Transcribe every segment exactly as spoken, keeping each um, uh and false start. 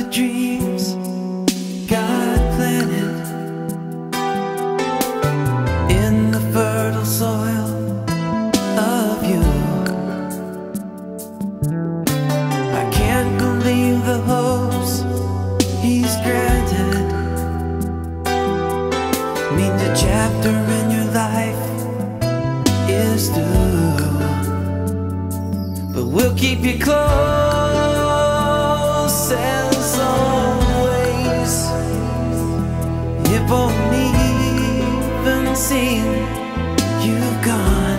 dreams God planted in the fertile soil of you. I can't believe the hopes He's granted. Mean the chapter in your life is through, but we'll keep you close as always. It won't even seem you've gone,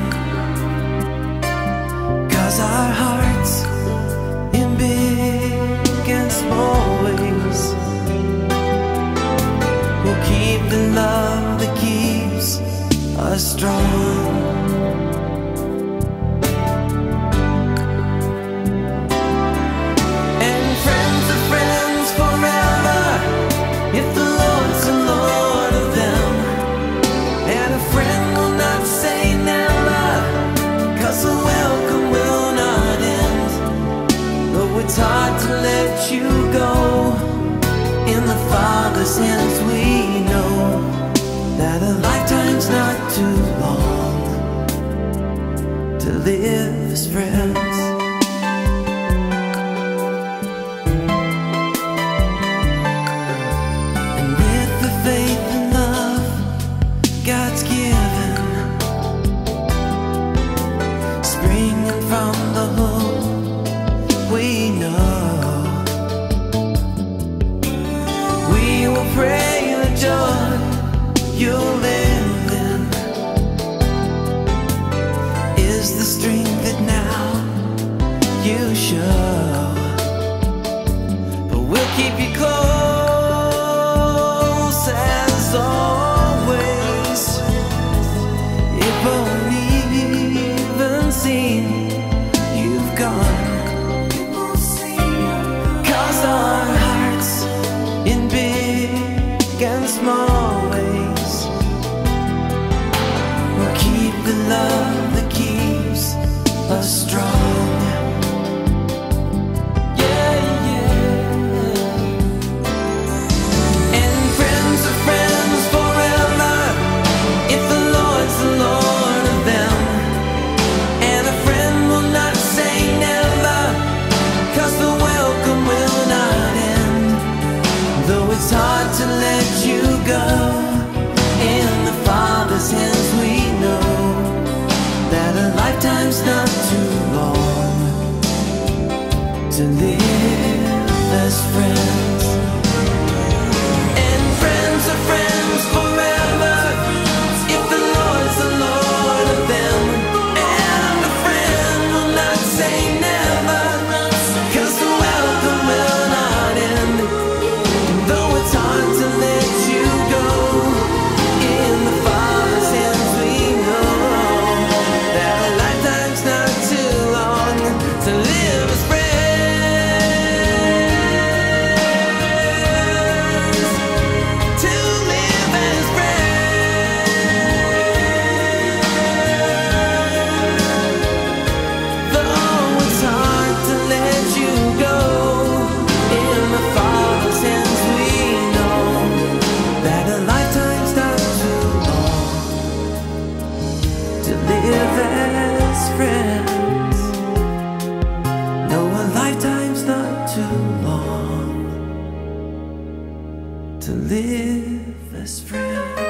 'cause our hearts in big and small ways will keep the love that keeps us strong. It's hard to let you go. In the Father's hands we know that a lifetime's not too long to live as friends. And with the faith and love God's given, springing from the hope we know, we will pray the joy you'll live in is the strength that now you show. But we'll keep you close as always. It won't even seem you've gone, our hearts in big and small ways will keep the love that keeps us strong. Yeah, yeah. And friends are friends forever if the Lord's the Lord of them. And a friend will not say never, 'cause the welcome will not end. Though it's hard to let you go, in the Father's hands we know that a lifetime's not too long to live as friends. And friends are friends forever if the Lord's the Lord of them. And a friend will not say never, 'cause the welcome will not end. Though it's hard to let you go, in the Father's hands we know that a lifetime's not too long to live as friends. To live as friends. Though it's hard to let you go, in the Father's hands we know that a lifetime's not too long to live as friends. No, a lifetime's not too long to live as friends.